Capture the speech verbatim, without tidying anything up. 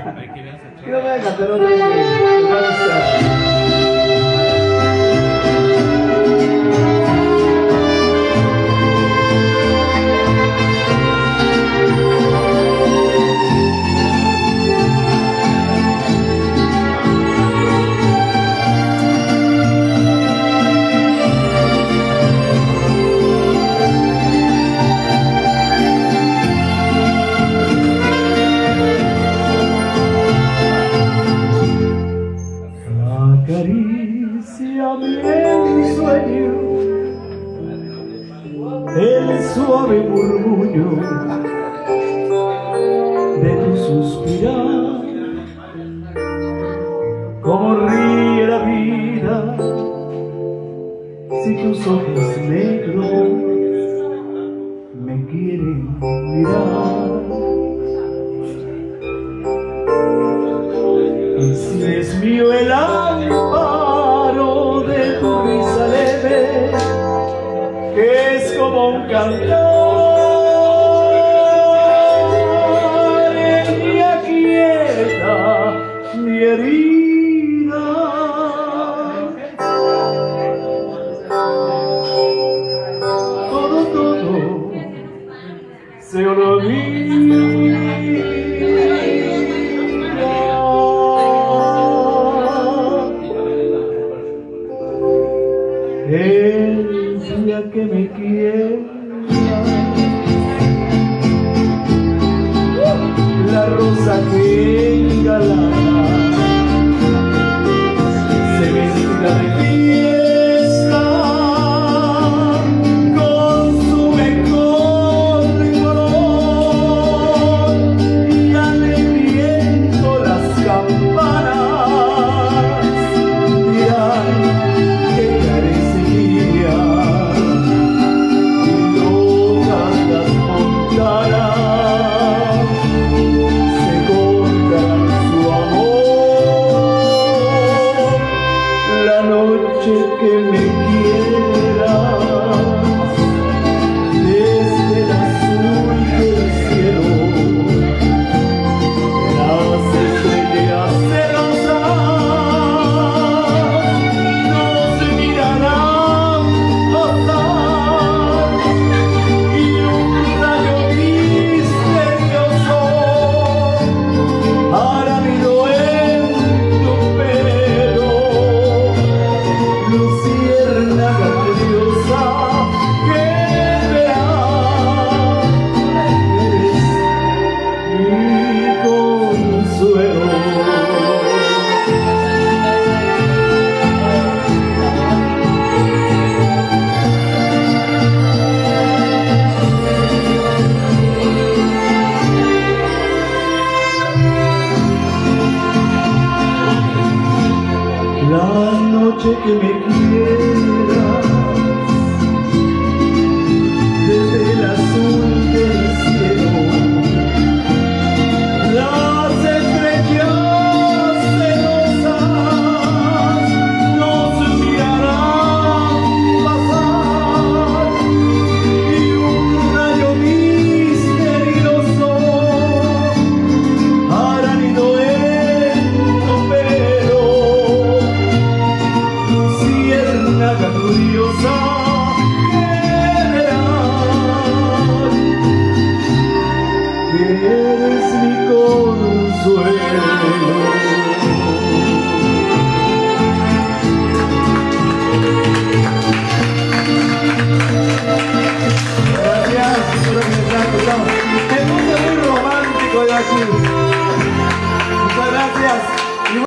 Quiero ver a cantar otra vez. Acaríciame en sueño, el suave murmullo de tu suspirar, como ríe la vida si tus ojos negros me quieren mirar. Y si es mío el amparo de tu risa leve, que es como un cantar, y aquieta mi herida. Todo, todo se olvida. El día que me quiera, la rosa que engalana se vestida de fiesta con su mejor color, y alebriento las campanas dirán que carece guía, y locas las montanas se contarán su amor. La noche que me quieras, desde el azul del cielo, las estrellas celosas nos mirarán pasar, y un rayo misterioso hará nido en tu pelo. Luciérnaga curiosa que verás, eres mi consuelo. La noche que me quieras, desde el azul del cielo, las estrellas celosas nos mirarán pasar, y un rayo misterioso hará nido en tu pelo. Luciérnaga curiosa que verás, que eres mi consuelo. Gracias por estar escuchando. Me gusta muy romántico de aquí.